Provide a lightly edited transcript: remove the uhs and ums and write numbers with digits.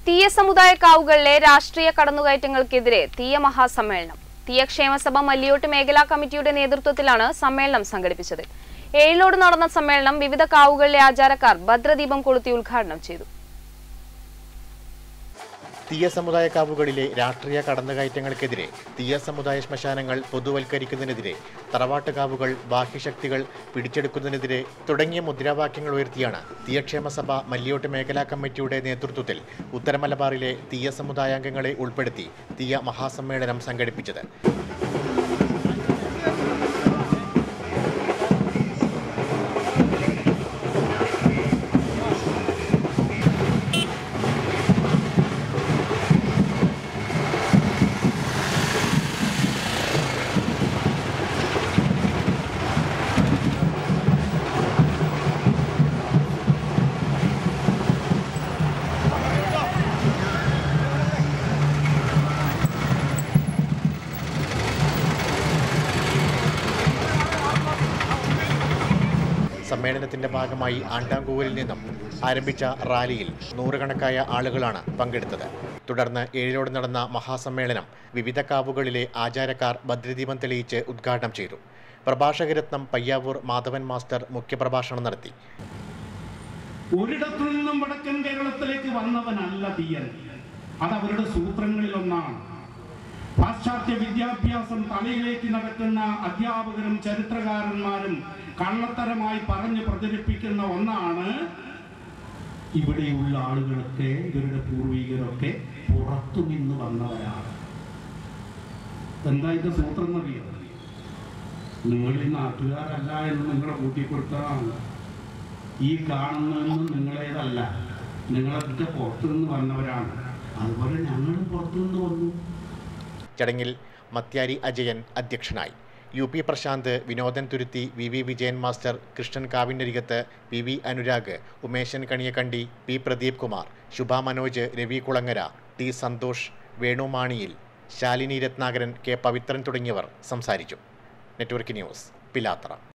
തീയ സമുദായ കാവുകളിലെ രാഷ്ട്രീയ കടന്നുകയറ്റങ്ങൾക്കെതിരെ തീയ മഹാസമ്മേളനം. തീയ ക്ഷേമസഭ മല്ലിയോട്ട് മേഖലാ കമ്മിറ്റിയുടെ നേതൃത്വത്തിലാണ് സമ്മേളനം സംഘടിപ്പിച്ചത്. 7 നടന്ന സമ്മേളനം വിവിധ കാവുകളിലെ ആചാരക്കാർ ഭദ്രദീപം കൊളുത്തി ഉദ്ഘാടനം ചെയ്തു. തീയ സമുദായ കാവുകളിലെ രാഷ്ട്രീയ കടന്നുകയറ്റങ്ങൾക്കെതിരെ, തീയ സമുദായ ശ്മശാനങ്ങൾ പൊതുവൽക്കരിക്കുന്നതിനെതിരെ, തറവാട്ട് കാവുകൾ ബാഹ്യശക്തികൾ പിടിച്ചെടുക്കുന്നതിനെതിരെ തുടങ്ങിയ മുദ്രാവാക്യങ്ങൾ ഉയർത്തിയാണ് തീയക്ഷേമസഭ മല്ലിയോട്ട് മേഖലാ കമ്മിറ്റിയുടെ നേതൃത്വത്തിൽ ഉത്തരമലബാറിലെ തീയ സമുദായാംഗങ്ങളെ ഉൾപ്പെടുത്തി തീയ മഹാസമ്മേളനം സംഘടിപ്പിച്ചത്. സമ്മേളനത്തിന്റെ ഭാഗമായി ആണ്ടാങ്കൂരിൽ നിന്നും ആരംഭിച്ച റാലിയിൽ നൂറുകണക്കായ ആളുകളാണ് പങ്കെടുത്തത്. തുടർന്ന് 7 നടന്ന മഹാസമ്മേളനം വിവിധ കാവുകളിലെ ആചാരക്കാർ ഭദ്രദീപം തെളിയിച്ച് ഉദ്ഘാടനം ചെയ്തു. പ്രഭാഷകരത്നം പയ്യാവൂർ മാധവൻ മാസ്റ്റർ മുഖ്യപ്രഭാഷണം നടത്തി. ഒരിടത്തു നിന്നും വടക്കൻ കേരളത്തിലേക്ക് വന്നവനല്ല തീയൻ, അത് അവരുടെ സൂത്രങ്ങളിൽ ഒന്നാണ്. പാശ്ചാത്യ വിദ്യാഭ്യാസം തലയിലേക്ക് നടക്കുന്ന അധ്യാപകരും ചരിത്രകാരന്മാരും കള്ളത്തരമായി പറഞ്ഞ് പ്രചരിപ്പിക്കുന്ന ഒന്നാണ്. ഇവിടെയുള്ള ആളുകളൊക്കെ, ഇവരുടെ പൂർവികരൊക്കെ പുറത്തുനിന്ന് വന്നവരാണ്. എന്താ ഇതിന്റെ സൂത്രം എന്നറിയോ? നിങ്ങൾ ഈ നാട്ടുകാരല്ല എന്ന് നിങ്ങളെ കൂട്ടിക്കൊടുത്തതാണ്. ഈ കാണുന്നതൊന്നും നിങ്ങളേതല്ല, നിങ്ങളൊക്കെ പുറത്തുനിന്ന് വന്നവരാണ്. അതുപോലെ ഞങ്ങളും പുറത്തുനിന്ന് വന്നു. ചടങ്ങിൽ മത്യാരി അജയൻ അധ്യക്ഷനായി. UP Prashanth, Vinodan Thuruthi, VV Vijayan master, Krishnan Kavinarikath, PV Anurag, Umeshan Kaniyakkandi, P Pradeep Kumar, Shubha Manoj, Ravi Kulangara, T Santhosh, Venu Maniyil, Shalini Ratnakaran, K Pavithran തുടങ്ങിയവർ സംസാരിച്ചു. Network news, Pilathara.